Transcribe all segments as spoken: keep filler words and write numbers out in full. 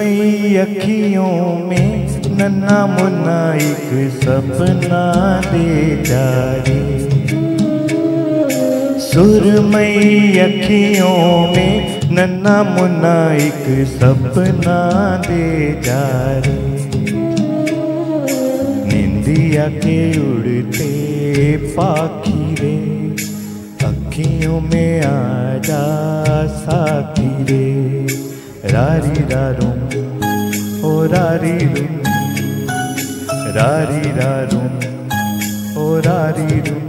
सुरमई अखियों में नन्हा मुन्ना एक सपना दे जा रे। सुरमई अखियों में नन्हा मुन्ना एक सपना दे जा रे। निंदिया के उड़ते पाखी रे, अखियों में आजा साथी रे। रारी रारूं ओ रारी रूं, रारी रारूं ओ रारी रूं।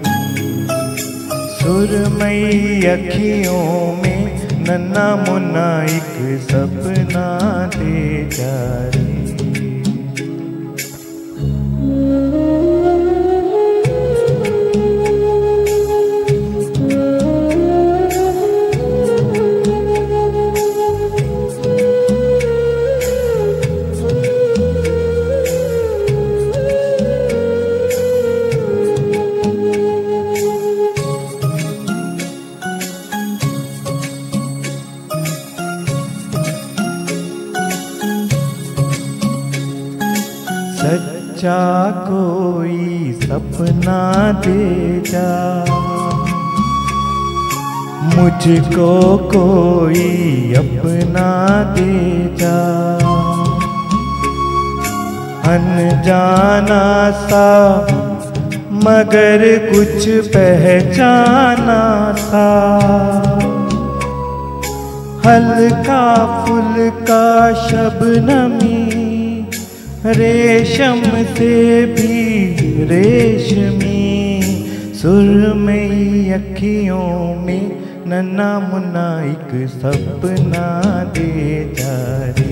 सुरमई अखियों में नन्हा मुन्ना एक सपना दे जा रे। सच्चा कोई सपना दे जा, मुझको कोई अपना दे जा। अनजाना सा मगर कुछ पहचाना सा, हल्का फुल्का शबनमी रेशम से भी रेशमी। सुरमई अखियों में नन्हा मुन्ना एक सपना दे जा रे।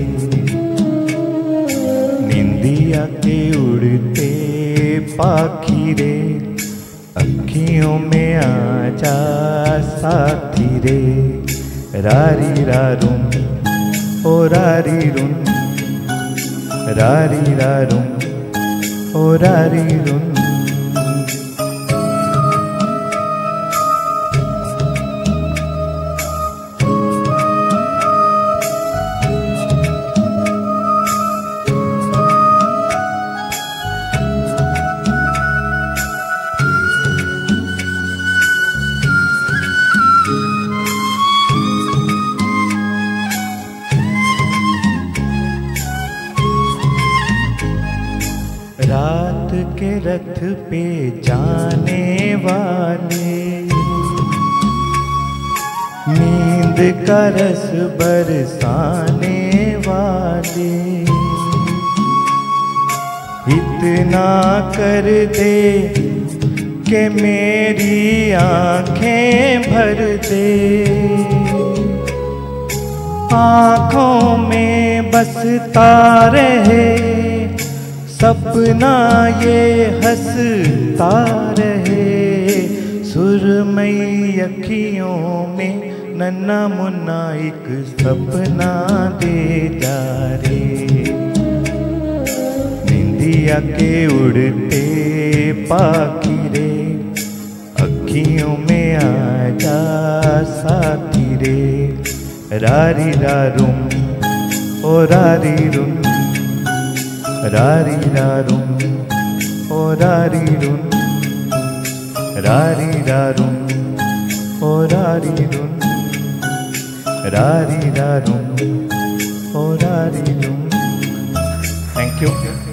निंदिया के उड़ते पाखी रे, अखियों में आजा साथी रे। रारी रारूं ओ रारी रूं, रारी रारूं ओ रारी रूं। रात के रथ पे जाने वाले, नींद का रस बरसाने वाले। इतना कर दे कि मेरी आंखें भर दे, आंखों में बसता रहे सपना ये हंसता रहे। सुरमई अखियों में नन्हा मुन्ना एक सपना दे जा रे। निंदिया के उड़ते पाखी रे, अखियों में आजा साथी रे। रारी रारूं ओ रारी रूं, रारी रारूं ओ रारी रूं, रारी रारूं ओ रारी रूं, रारी रारूं ओ रारी रूं। Thank you.